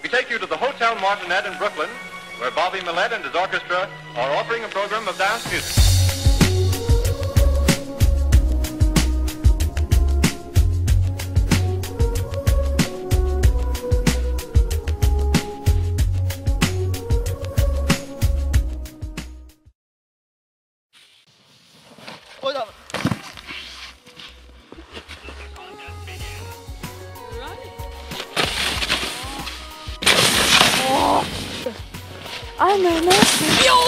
we take you to the Hotel Martinet in Brooklyn, where Bobby Millett and his orchestra are offering a program of dance music. I'm a mess. Yo!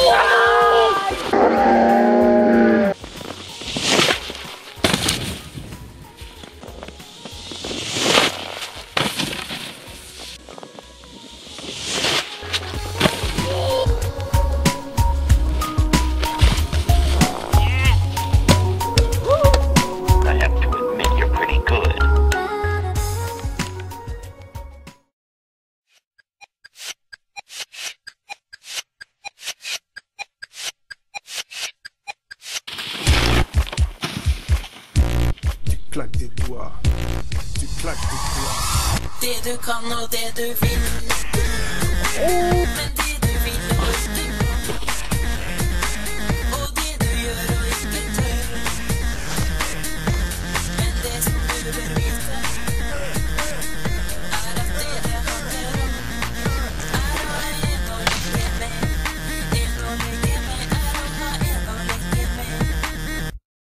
I have to admit you're pretty good. Claque des doigts, tu claques des doigts. Det du kan og det du vil. Men det du vil og ikke og det du gjør og ikke tør. Men det som du bør vite at det handler om å ha en å leke med. En å leke med å ha en å leke med.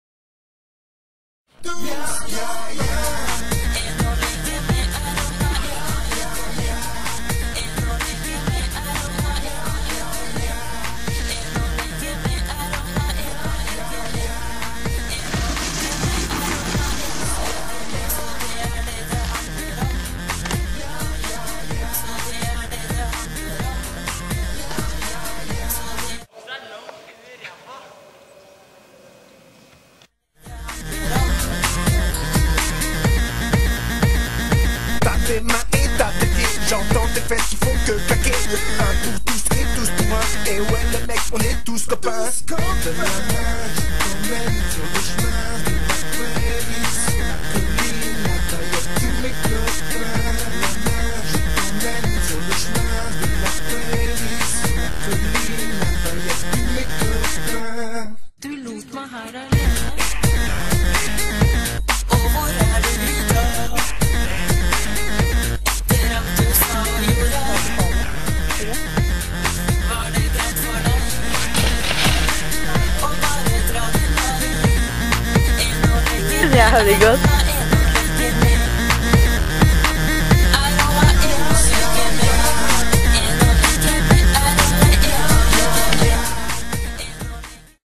Tes mains et ta tête, j'entends tes fesses qui font que claquer. Un pour tous et tous pour un. Et ouais les mecs, on est tous copains. Donne la main, je t'emmène sur le chemin de la prairie, sur la colline, la taillette, tous mes copains. La main, je t'emmène sur le chemin de la prairie, sur la colline, la taillette, tous mes copains. Du lot meg her alene. Og hvor er du i dag? Ja, det er godt.